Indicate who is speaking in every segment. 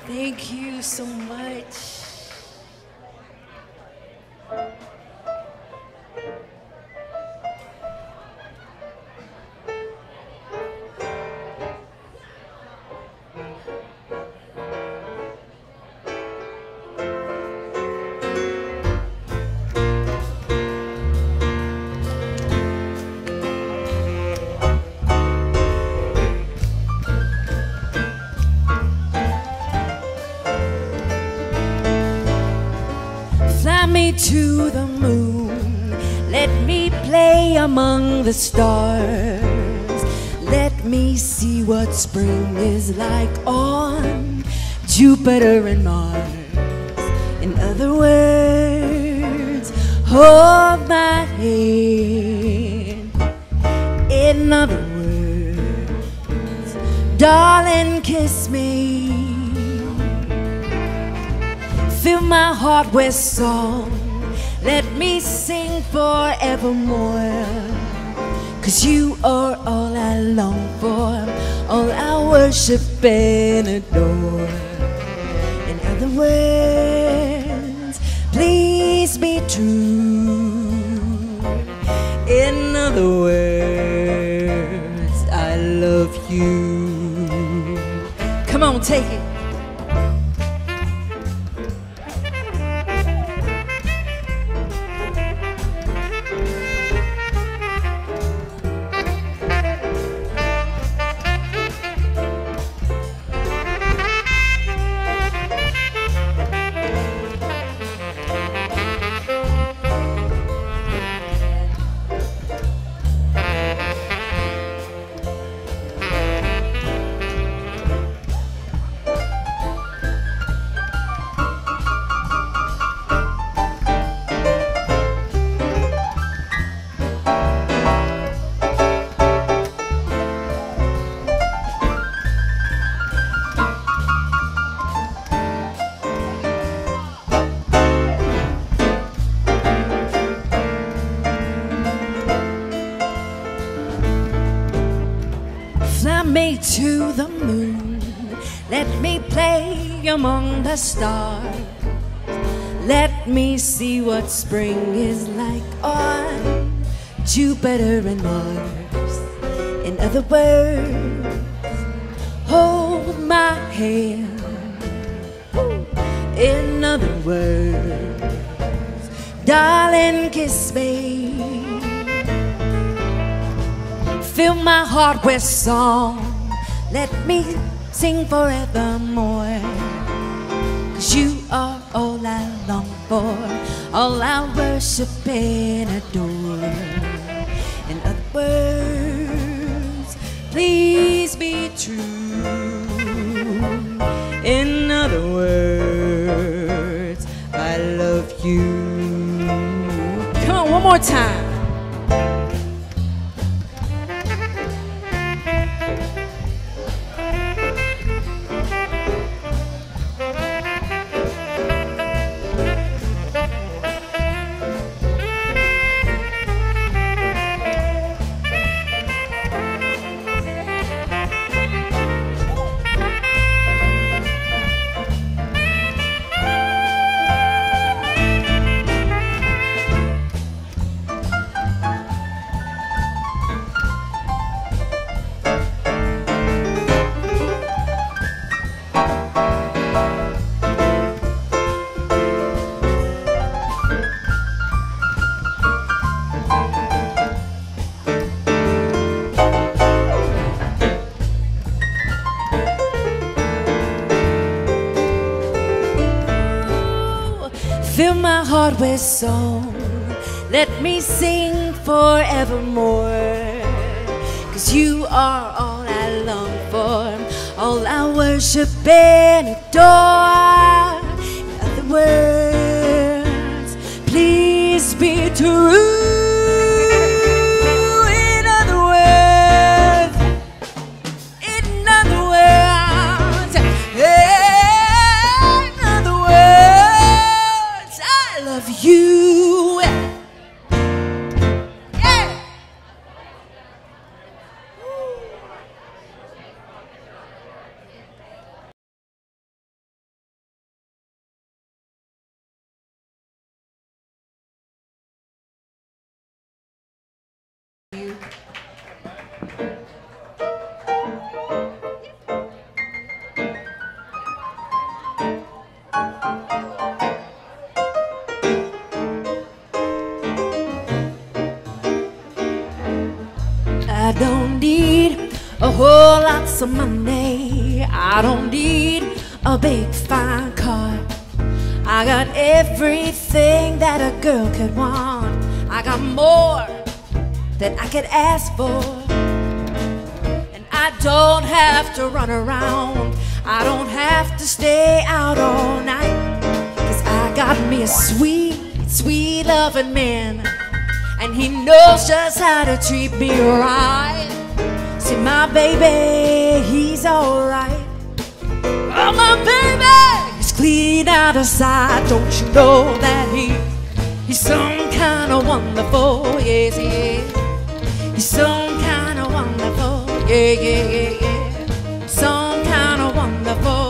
Speaker 1: Thank you so much. Fly me to the moon, let me play among the stars. Let me see what spring is like on Jupiter and Mars. In other words, hold my hand. In other words, darling, kiss me. Fill my heart with song, let me sing forevermore. 'Cause you are all I long for, all I worship and adore. In other words, please be true. In other words, I love you. Come on, take it. Fly me to the moon, let me play among the stars. Let me see what spring is like on Jupiter and Mars. In other words, hold my hand. In other words, darling, kiss me. Fill my heart with song, let me sing forevermore. 'Cause you are all I long for, all I worship and adore. In other words, please be true. In other words, I love you. Come on, one more time. Fill my heart with song, let me sing forevermore. 'Cause you are all I long for, all I worship and adore. In other words, please be true. don't need a whole lot of money. I don't need a big fine car. I got everything that a girl could want. I got more than I could ask for. And I don't have to run around. I don't have to stay out all night. 'Cause I got me a sweet, sweet loving man, and he knows just how to treat me right. See, my baby, he's alright. Oh, my baby, he's clean out of sight. Don't you know that he's some kind of wonderful, yes, he is. He's some kind of wonderful, yeah, yeah, yeah, yeah. Some kind of wonderful.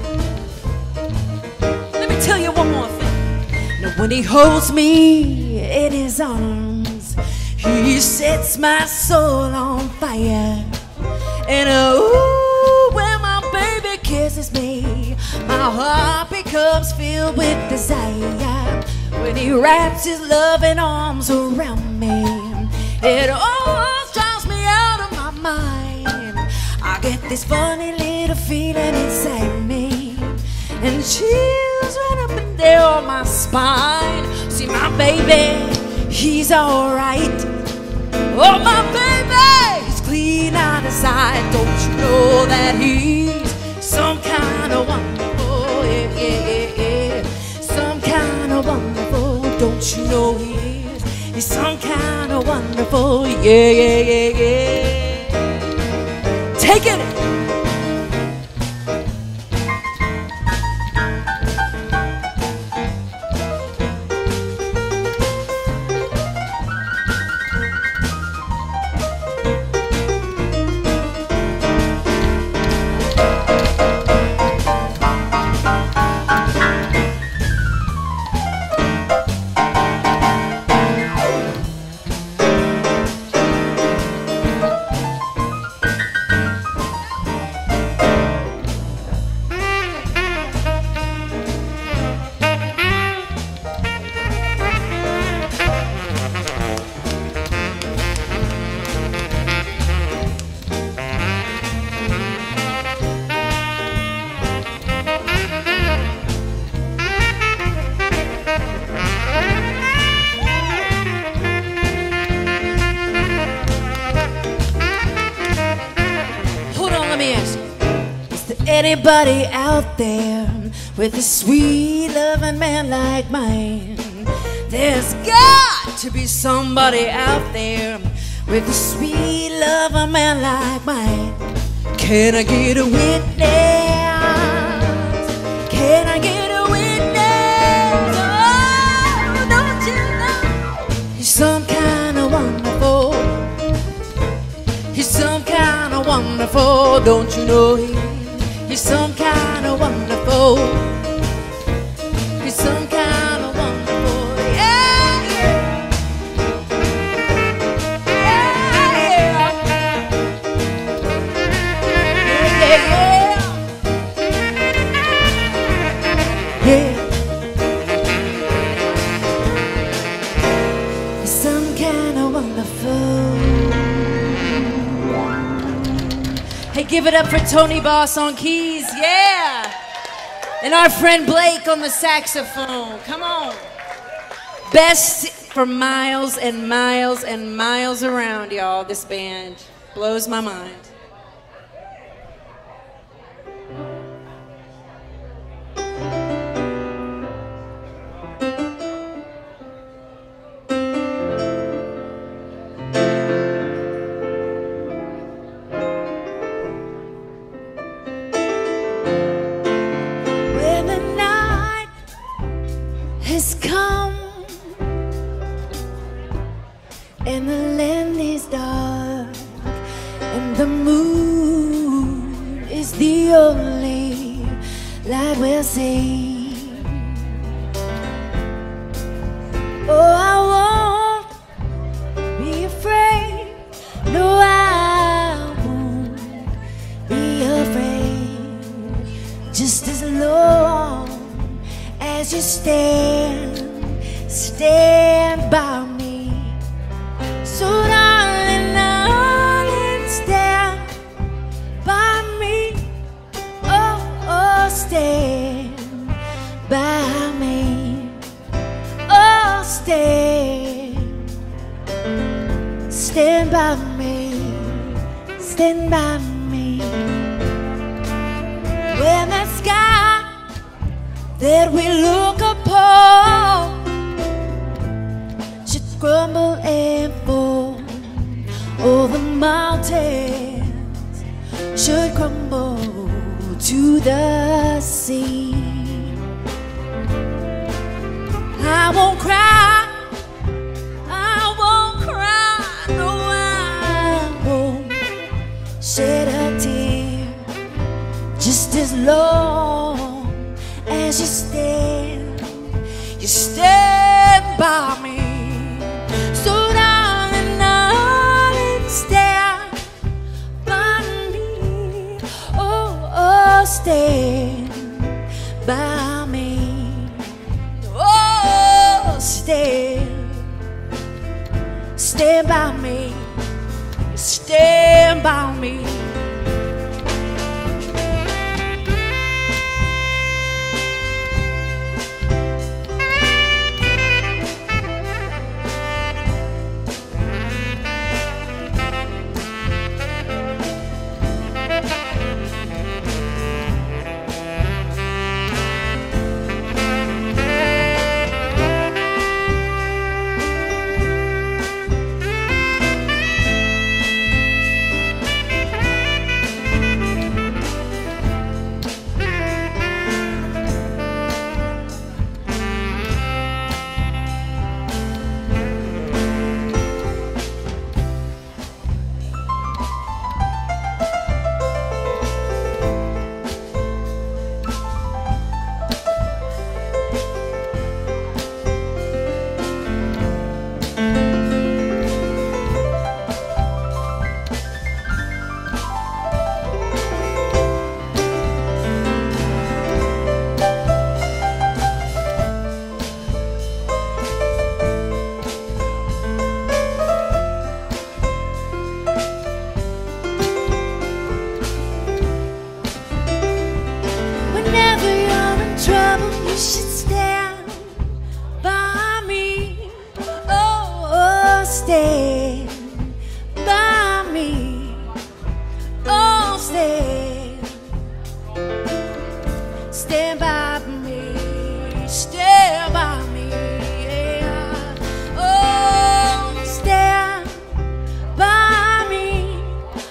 Speaker 1: Let me tell you one more thing. Now, when he holds me in his arms, he sets my soul on fire. And ooh, when my baby kisses me, my heart becomes filled with desire. When he wraps his loving arms around me, it almost drives me out of my mind. I get this funny little feeling inside me, and chills right up and down my spine. See, my baby, he's alright. Oh, my baby, he's clean out of sight. Don't you know that he's some kind of wonderful, yeah, yeah, yeah, yeah. Some kind of wonderful. Don't you know he's some kind of wonderful, yeah, yeah, yeah, yeah. Take it. Anybody out there with a sweet loving man like mine? There's got to be somebody out there with a sweet loving man like mine. Can I get a witness? Can I get a witness? Oh, don't you know he's some kind of wonderful? He's some kind of wonderful. Don't you know he's some kind of wonderful. He's some kind of wonderful. Yeah, yeah. Yeah, yeah. Yeah, yeah, yeah. He's some kind of wonderful. Hey, give it up for Tony Boss on keys, yeah! And our friend Blake on the saxophone, come on. Best for miles and miles and miles around, y'all, this band. Blows my mind. Has come and the land is dark and the moon is the only light we'll see. Oh, I won't be afraid. No, I won't be afraid. Just as long as you stand by me. So darling, darling, stand by me, stand by me. When that sky that we look upon should crumble and fall, all the mountains should crumble to the sea. I won't cry, I won't cry, no, I won't shed a tear, just as long as you stand by me. So darling, darling, stand by me. Oh, oh, stand by me. Oh, stand by me, stand by me. You should stand by me. Oh, oh, stand by me. Oh, stand by me. Stand by me. Yeah. Oh, stand by me.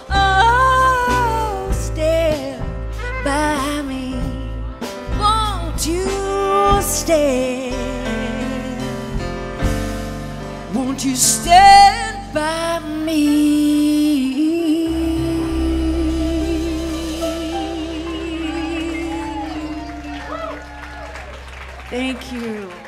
Speaker 1: Oh, stand by me. Won't you stand? Won't you stand by me? Thank you.